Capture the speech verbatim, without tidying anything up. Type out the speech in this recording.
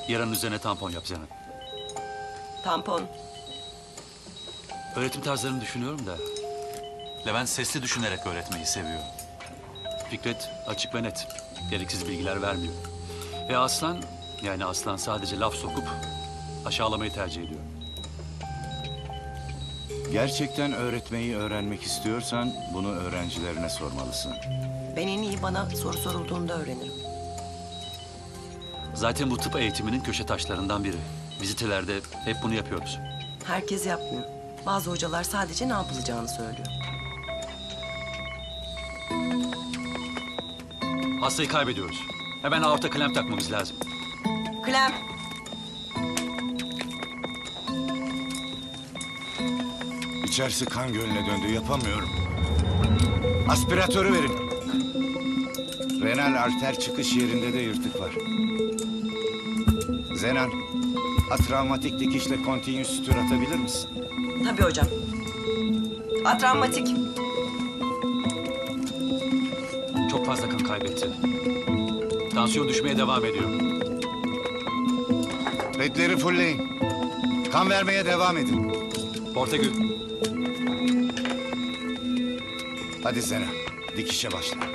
Yaranın üzerine tampon yap Zeynep. Tampon. Öğretim tarzlarını düşünüyorum da. Levent sesli düşünerek öğretmeyi seviyor. Fikret açık ve net. Gereksiz bilgiler vermiyor. Ve Aslan, yani Aslan sadece laf sokup aşağılamayı tercih ediyor. Gerçekten öğretmeyi öğrenmek istiyorsan bunu öğrencilerine sormalısın. Ben en iyi bana soru sorulduğunda öğrenirim. Zaten bu tıp eğitiminin köşe taşlarından biri. Vizitelerde hep bunu yapıyoruz. Herkes yapmıyor. Bazı hocalar sadece ne yapılacağını söylüyor. Hastayı kaybediyoruz. Hemen aorta klem takmamız lazım. Klem. İçerisi kan gölüne döndü, yapamıyorum. Aspiratörü verin. Renal arter çıkış yerinde de yırtık var. Zenan, atravmatik dikişle kontinüs sütür atabilir misin? Tabii hocam. Atravmatik. Çok fazla kan kaybetti. Tansiyon düşmeye devam ediyor. Ledleri fullleyin. Kan vermeye devam edin. Portegül. Hadi Zenan, dikişe başla.